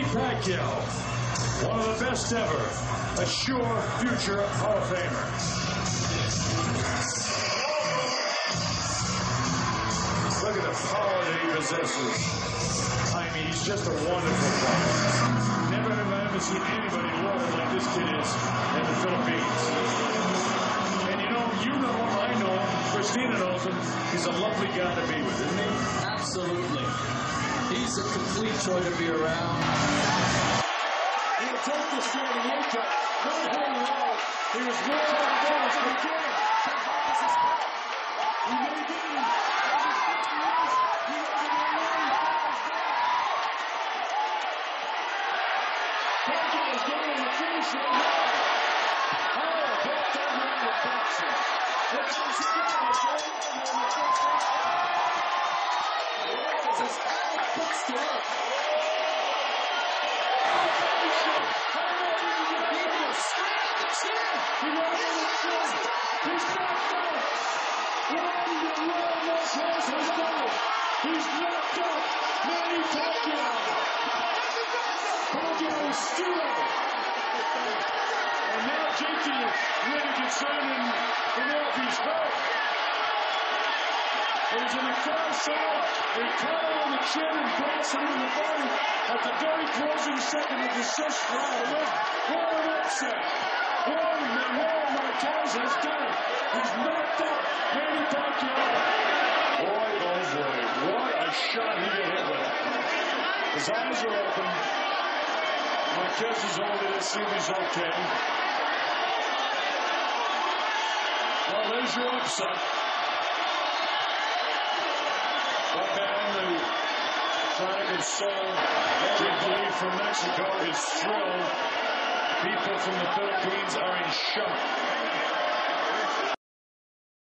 Pacquiao, one of the best ever, a sure future Hall of Famer. Look at the power that he possesses. I mean, he's just a wonderful fighter. Never have I ever seen anybody loyal like this kid is in the Philippines. And you know him, I know him, Christina knows him. He's a lovely guy to be with, isn't he? Absolutely. He's a complete joy to be around. He'll take this to the Inca. Not holding low. He was well on the balance, but again, he may be. Pacquiao is going to the finish line. Oh, both down around the boxing. Let's just go. Puts it up. He's knocked out. He's knocked out Manny Pacquiao. Pacquiao is still out. And now JT really concerning the Northeast back. It was in the far side. They caught him on the chin and bounced him in the body at the very closing second of the sixth round. What an upset. Manuel Marquez has done it. He's knocked out Manny Pacquiao. Boy, oh boy, what a shot he got hit with. His eyes are open. Marquez is over there to see if he's okay. Well, there's your upset. Trying to console every glee from Mexico is thrilled. People from the Philippines are in shock.